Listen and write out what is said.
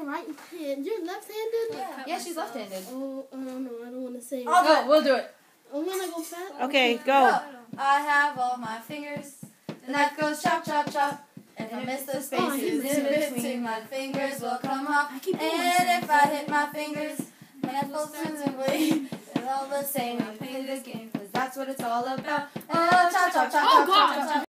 right hand. You're left-handed? Yeah, she's left-handed. Oh, no, I don't want to say it. Oh, we'll do it. I'm gonna go fast. Okay, go. I have all my fingers. The knife goes chop, chop, chop. If I miss the spaces in between, my fingers will come off. And if I hit my fingers, my handful turns and bleed. It's all the same. I play this game, 'cause that's what it's all about. Oh, chop, chop, chop, chop, chop, chop.